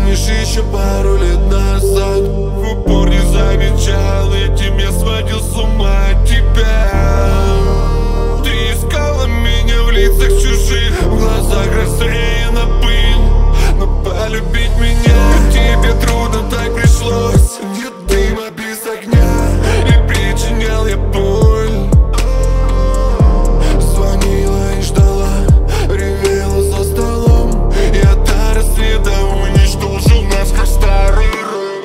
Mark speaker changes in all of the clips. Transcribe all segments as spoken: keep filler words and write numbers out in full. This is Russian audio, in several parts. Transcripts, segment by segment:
Speaker 1: помнишь еще пару лет назад? В упор не замечал, этим я сводил с ума тебя. Ты искала меня в лицах чужих, в глазах рассеяна пыль. Но полюбить меня тебе трудно, так пришлось. Нет дыма без огня, и причинял я боль. Звонила и ждала, ревела за столом. Я до рассвета уничтожил нас, как старый рок.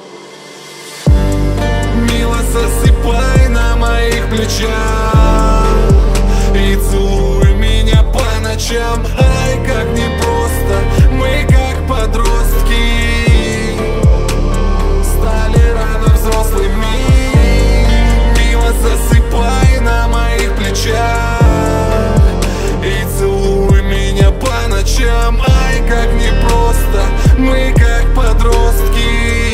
Speaker 1: Мило, засыпай на моих плечах и целуй меня по ночам. Ай, как непросто, мы как подростки стали рано взрослыми. Мило, засыпай на моих плечах и целуй меня по ночам. Ай, как непросто, мы как подростки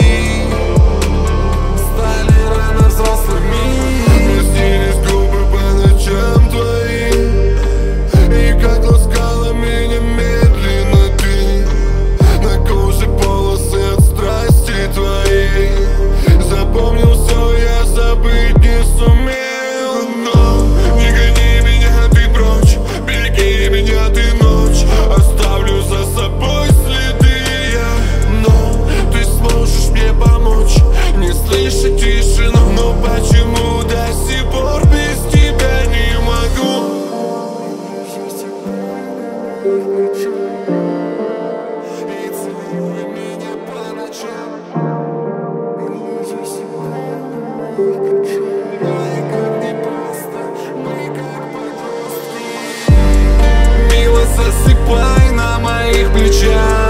Speaker 1: стали рано взрослыми. Мне снились губы по ночам твои, и как ласкала меня медленно ты. На коже полосы от страсти твоей. Запомнил все, я забыть не сумел. Но не гони меня ты прочь, береги меня ты ночь. Оставлю за собой следы я, но ты сможешь мне помочь. Не слышать тишину, но почему до сих пор без тебя не могу? И целуй меня по ночам. Ай, как непросто, мы как подростки. Мило, засыпай на моих плечах